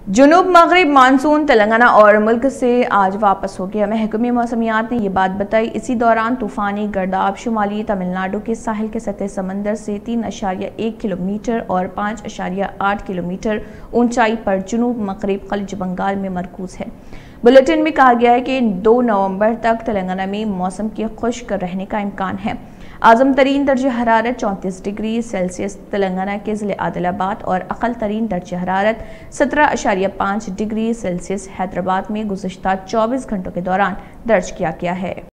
जुनूब मगरिब मानसून तेलंगाना और मुल्क से आज वापस हो गया। महकमे मौसमियात ने यह बात बताई। इसी दौरान तूफानी गर्दाब शुमाली तमिलनाडु के साहिल के सतह समंदर से 3.1 किलोमीटर और 5.8 किलोमीटर ऊंचाई पर जुनूब मगरिब खलीज बंगाल में मरकूज है। बुलेटिन में कहा गया है कि 2 नवंबर तक तेलंगाना में मौसम के खुश्क रहने का इम्कान है। आज़म तरीन दर्जा हरारत 34 डिग्री सेल्सियस तेलंगाना के ज़िले आदिलाबाद और अक़ल तरीन दर्जा हरारत 17.5 डिग्री सेल्सियस हैदराबाद में गुज़िश्ता 24 घंटों के दौरान दर्ज किया गया है।